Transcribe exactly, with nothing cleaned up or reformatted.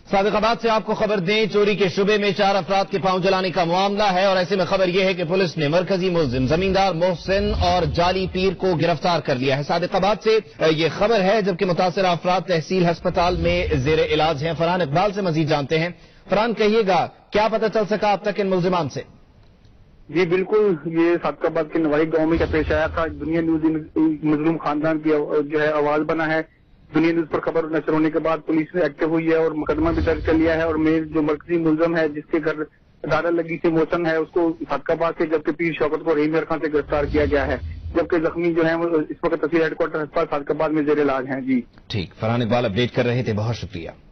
सादिकाबाद से आपको खबर दें, चोरी के शुबे में चार अफराद के पांव जलाने का मामला है और ऐसे में खबर यह है कि पुलिस ने मरकजी मुलजिम जमींदार मोहसिन और जाली पीर को गिरफ्तार कर लिया है। सादिकाबाद से ये खबर है, जबकि मुतासिर अफराद तहसील अस्पताल में जेर इलाज हैं। फरहान इकबाल से मजीद जानते हैं। फरहान, कहिएगा क्या पता चल सका अब तक इन मुलजिमान से? जी बिल्कुल, ये सादिकाबाद के नवाई गांव में क्या पेश आया था। दुनिया न्यूज मजलूम खानदान की जो है आवाज बना है। दुनिया न्यूज पर खबर नशर होने के बाद पुलिस ने एक्टिव हुई है और मुकदमा भी दर्ज कर लिया है और मेन जो मरकजी मुलजम है जिसके घर दादा लगी से मोहसिन है उसको सादिकाबाद से, जबकि पीर शौकत को रहीम खान से गिरफ्तार किया गया है, जबकि जख्मी जो है वो इस वक्त तहसील हेडक्वार्टर अस्पताल सादिकाबाद में जेर इलाज हैं। जी ठीक, फरहान इकबाल अपडेट कर रहे थे, बहुत शुक्रिया।